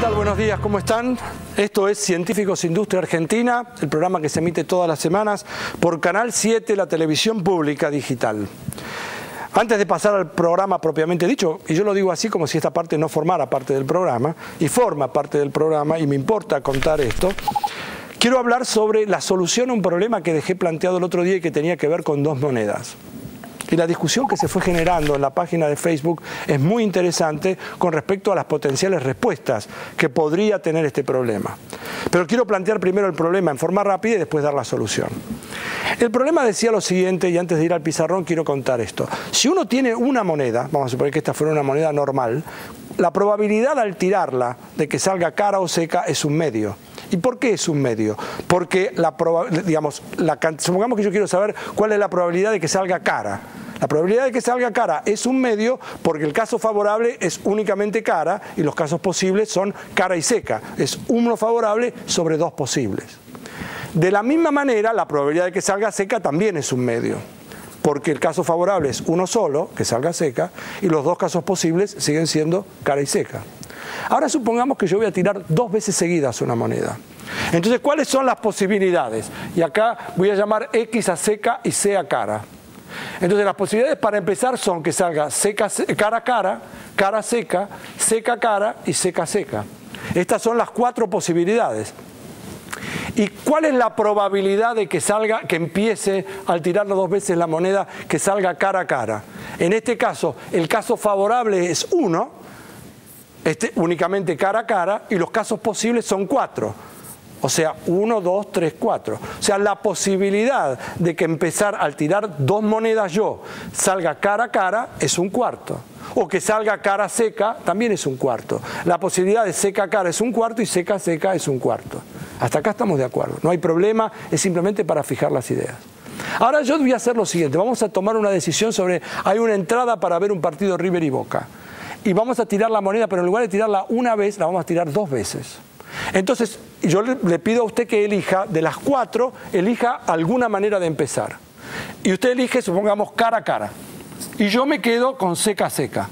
tal? Buenos días, ¿cómo están? Esto es Científicos Industria Argentina, el programa que se emite todas las semanas por Canal 7, la televisión pública digital. Antes de pasar al programa propiamente dicho, y yo lo digo así como si esta parte no formara parte del programa, y forma parte del programa, y me importa contar esto, quiero hablar sobre la solución a un problema que dejé planteado el otro día y que tenía que ver con dos monedas. Y la discusión que se fue generando en la página de Facebook es muy interesante con respecto a las potenciales respuestas que podría tener este problema. Pero quiero plantear primero el problema en forma rápida y después dar la solución. El problema decía lo siguiente, y antes de ir al pizarrón quiero contar esto. Si uno tiene una moneda, vamos a suponer que esta fuera una moneda normal, la probabilidad al tirarla de que salga cara o seca es un medio. ¿Y por qué es un medio? Porque supongamos que yo quiero saber cuál es la probabilidad de que salga cara. La probabilidad de que salga cara es un medio porque el caso favorable es únicamente cara y los casos posibles son cara y seca. Es uno favorable sobre dos posibles. De la misma manera, la probabilidad de que salga seca también es un medio, porque el caso favorable es uno solo, que salga seca, y los dos casos posibles siguen siendo cara y seca. Ahora supongamos que yo voy a tirar dos veces seguidas una moneda. Entonces, ¿cuáles son las posibilidades? Y acá voy a llamar X a seca y C a cara. Entonces, las posibilidades para empezar son que salga seca, cara cara, cara seca, seca cara y seca seca. Estas son las cuatro posibilidades. ¿Y cuál es la probabilidad de que salga, que empiece al tirarlo dos veces la moneda, que salga cara a cara? En este caso, el caso favorable es 1, únicamente cara a cara, y los casos posibles son 4. O sea, 1, 2, 3, 4. O sea, la posibilidad de que empezar al tirar dos monedas salga cara a cara es un cuarto. O que salga cara seca también es un cuarto. La posibilidad de seca cara es un cuarto y seca seca es un cuarto. Hasta acá estamos de acuerdo. No hay problema, es simplemente para fijar las ideas. Ahora yo voy a hacer lo siguiente. Vamos a tomar una decisión sobre... Hay una entrada para ver un partido River y Boca. Y vamos a tirar la moneda, pero en lugar de tirarla una vez, la vamos a tirar dos veces. Entonces, yo le pido a usted que elija, de las cuatro, elija alguna manera de empezar. Y usted elige, supongamos, cara a cara. Y yo me quedo con seca seca.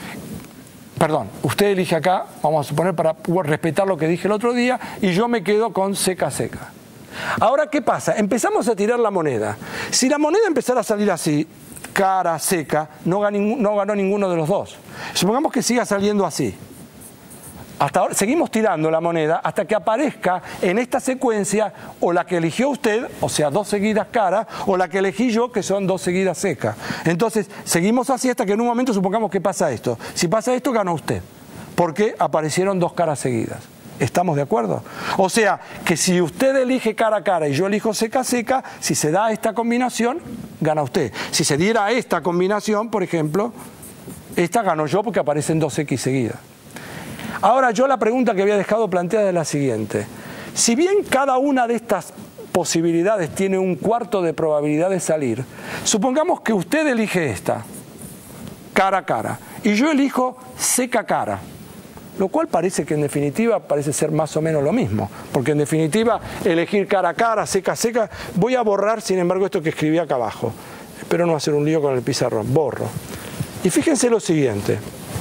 Perdón, usted elige acá, vamos a suponer, para respetar lo que dije el otro día, y yo me quedo con seca seca. Ahora, ¿qué pasa? Empezamos a tirar la moneda. Si la moneda empezara a salir así, cara seca, no ganó ninguno de los dos. Supongamos que siga saliendo así. Hasta ahora seguimos tirando la moneda hasta que aparezca en esta secuencia o la que eligió usted, o sea, dos seguidas cara, o la que elegí yo, que son dos seguidas secas. Entonces, seguimos así hasta que en un momento supongamos que pasa esto. Si pasa esto, ganó usted, porque aparecieron dos caras seguidas. ¿Estamos de acuerdo? O sea, que si usted elige cara a cara y yo elijo seca seca, si se da esta combinación, gana usted. Si se diera esta combinación, por ejemplo, esta ganó yo porque aparecen dos X seguidas. Ahora, yo la pregunta que había dejado planteada es la siguiente. Si bien cada una de estas posibilidades tiene un cuarto de probabilidad de salir, supongamos que usted elige esta, cara a cara, y yo elijo seca cara, lo cual parece que en definitiva parece ser más o menos lo mismo, porque en definitiva elegir cara a cara, seca seca, voy a borrar sin embargo esto que escribí acá abajo. Espero no hacer un lío con el pizarrón, borro. Y fíjense lo siguiente.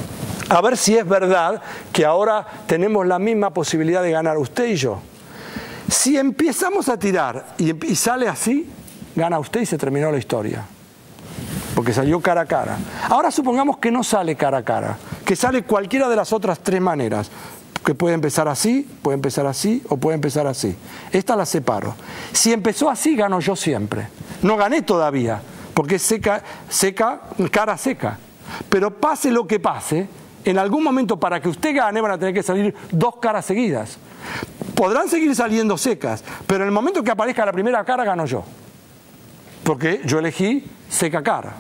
A ver si es verdad que ahora tenemos la misma posibilidad de ganar usted y yo. Si empezamos a tirar y sale así, gana usted y se terminó la historia. Porque salió cara a cara. Ahora supongamos que no sale cara a cara, que sale cualquiera de las otras tres maneras. Que puede empezar así o puede empezar así. Esta la separo. Si empezó así, gano yo siempre. No gané todavía, porque es seca, cara seca. Pero pase lo que pase, en algún momento para que usted gane van a tener que salir dos caras seguidas. Podrán seguir saliendo secas, pero en el momento que aparezca la primera cara gano yo. Porque yo elegí seca cara.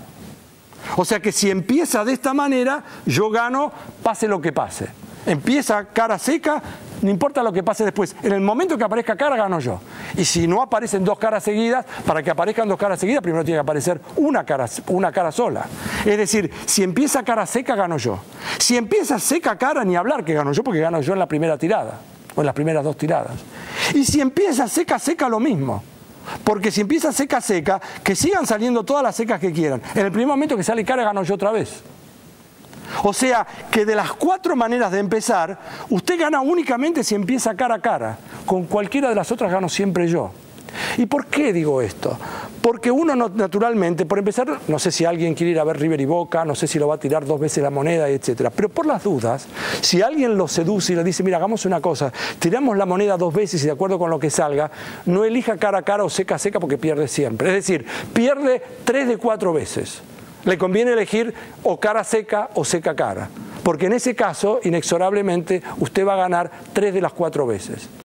O sea que si empieza de esta manera, yo gano pase lo que pase. Empieza cara seca, no importa lo que pase después. En el momento que aparezca cara, gano yo. Y si no aparecen dos caras seguidas, para que aparezcan dos caras seguidas, primero tiene que aparecer una cara sola. Es decir, si empieza cara seca, gano yo. Si empieza seca cara, ni hablar que gano yo, porque gano yo en la primera tirada, o en las primeras dos tiradas. Y si empieza seca seca, lo mismo. Porque si empieza seca seca, que sigan saliendo todas las secas que quieran. En el primer momento que sale cara, gano yo otra vez. O sea, que de las 4 maneras de empezar, usted gana únicamente si empieza cara a cara. Con cualquiera de las otras gano siempre yo. ¿Y por qué digo esto? Porque uno naturalmente, por empezar, no sé si alguien quiere ir a ver River y Boca, no sé si lo va a tirar 2 veces la moneda, etc. Pero por las dudas, si alguien lo seduce y le dice, mira, hagamos una cosa, tiramos la moneda 2 veces y de acuerdo con lo que salga, no elija cara a cara o seca a seca porque pierde siempre. Es decir, pierde 3 de 4 veces. Le conviene elegir o cara seca o seca cara. Porque en ese caso, inexorablemente, usted va a ganar 3 de las 4 veces.